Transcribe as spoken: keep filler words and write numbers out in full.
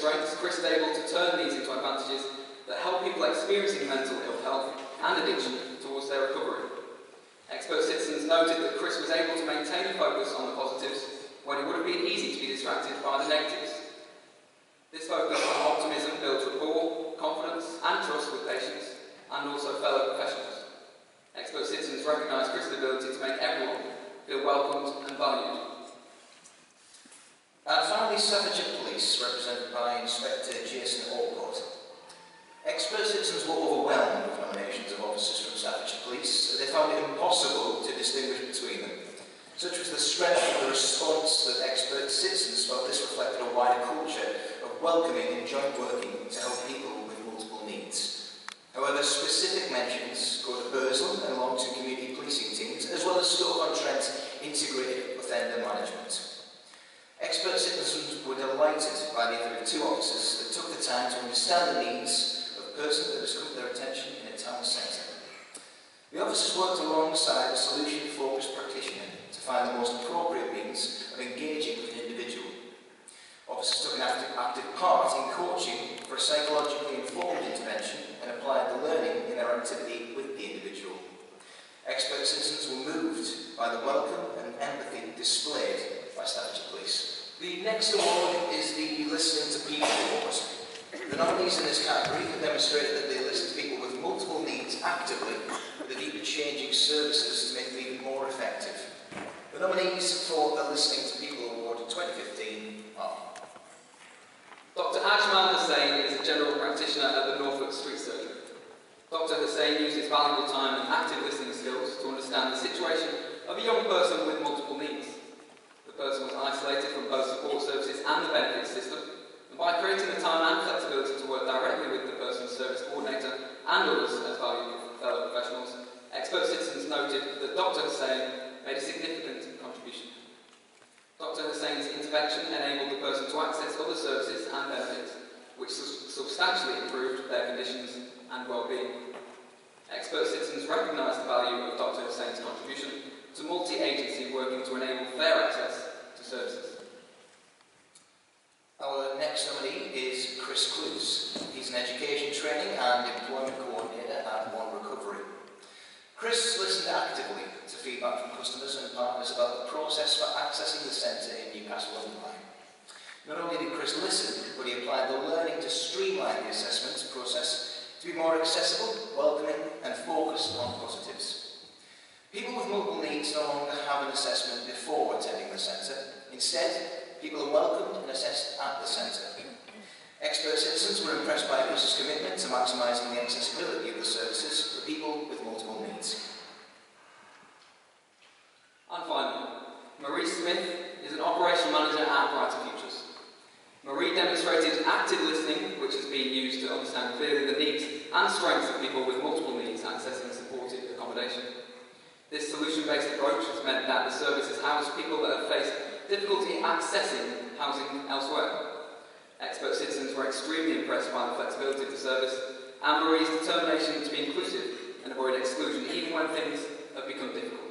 constraints, Chris is able to turn these into advantages that help people experiencing mental ill health and addiction towards their recovery. Expert citizens noted that Chris was able to maintain a focus on the positives when it would have been easy to be distracted by the negatives. This focus on optimism builds rapport, confidence and trust with patients and also fellow professionals. Expert citizens recognise Chris's ability to make everyone feel welcomed and valued. And finally, Staffordshire Police, represented by Inspector Jason Allport. Expert citizens were overwhelmed with nominations of officers from Staffordshire Police. They found it impossible to distinguish between them. Such was the strength of the response that expert citizens felt this reflected a wider culture of welcoming and joint working to help people with multiple needs. However, specific mentions go to Bursell and long-term community policing teams, as well as Stoke-on-Trent integrated offender management. Expert citizens were delighted by the effort of two officers that took the time to understand the needs of a person that has come to their attention in a town centre. The officers worked alongside a solution-focused practitioner to find the most appropriate means of engaging with an individual. Officers took an active, active part in coaching for a psychologically informed intervention and applied the learning in their activity with the individual. Expert citizens were moved by the welcome and empathy displayed by Staffordshire Police. The next award is the Listening to People Award. The nominees in this category have demonstrated that they listen to people with multiple needs actively, with a view to changing services to make them even more effective. The nominees for the Listening to People Award twenty fifteen are Doctor Ajmal Hussain is a general practitioner at the Norfolk Street Surgery. Doctor Hussain used his valuable time and active listening skills to understand the situation of a young person with multiple needs. The person was isolated from both support services and the benefits system, and by creating the time and flexibility to work directly with the person's service coordinator and others as valued fellow professionals, expert citizens noted that Doctor Hussain made a significant contribution. Doctor Hussain's intervention enabled the person to access other services and benefits, which substantially improved their conditions and well-being. Expert citizens recognised the value of Doctor Hussain's contribution to multi-agency working to enable fair access to services. Our next nominee is Chris Clues. He's an education training and employment coordinator at One Recovery. Chris listened actively to feedback from customers and partners about the process for accessing the centre in Newcastle-under-Lyme. Not only did Chris listen, but he applied the learning to streamline the assessment process to be more accessible, welcoming and focused on positives. People with multiple needs no longer have an assessment before attending the centre. Instead, people are welcomed and assessed at the centre. Expert citizens were impressed by Chris's commitment to maximising the accessibility of the services for people with multiple needs. And finally, Marie Smith is an operational manager at Brighter Futures. Marie demonstrated active listening, which has been used to understand clearly the needs and strengths of people with multiple needs accessing supported accommodation. This solution-based approach has meant that the service has housed people that have faced difficulty accessing housing elsewhere. Expert citizens were extremely impressed by the flexibility of the service and Marie's determination to be inclusive and avoid exclusion even when things have become difficult.